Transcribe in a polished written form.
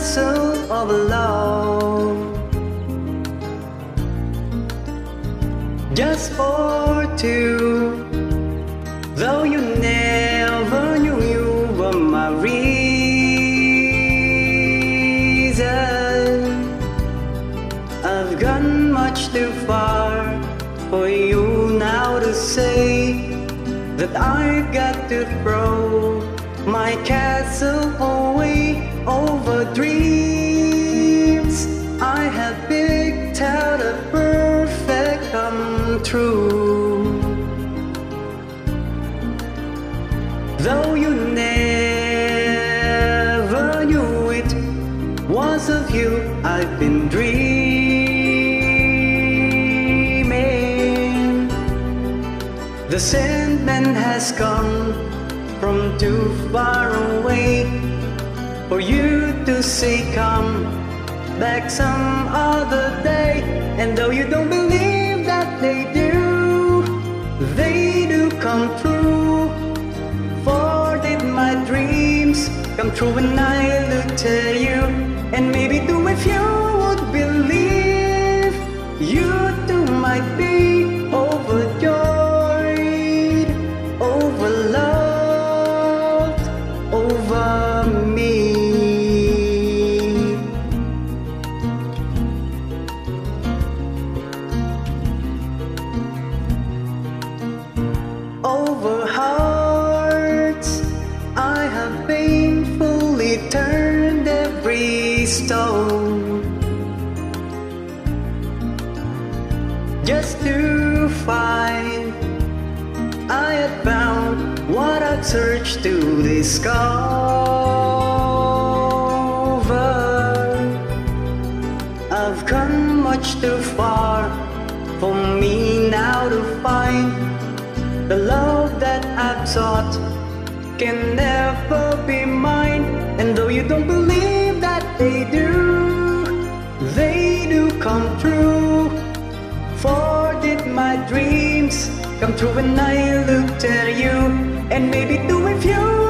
castle of love, just for two. Though you never knew you were my reason, I've gone much too far for you now to say that I've got to throw my castle away over dreams I have picked out a perfect come true. Though you never knew it was of you I've been dreaming. The Sandman has come from too far away for you to say come back some other day. And though you don't believe that they do come true. For did my dreams come true when I looked at you? And maybe too if you would believe, you too might be overjoyed, overloved, over me. Over hearts I have painfully turned every stone, just to find I had found what I'd searched to discover. I've come much too far for me now to find the love that I've sought can never be mine. And though you don't believe that they do come true. For did my dreams come true when I looked at you? And maybe too if you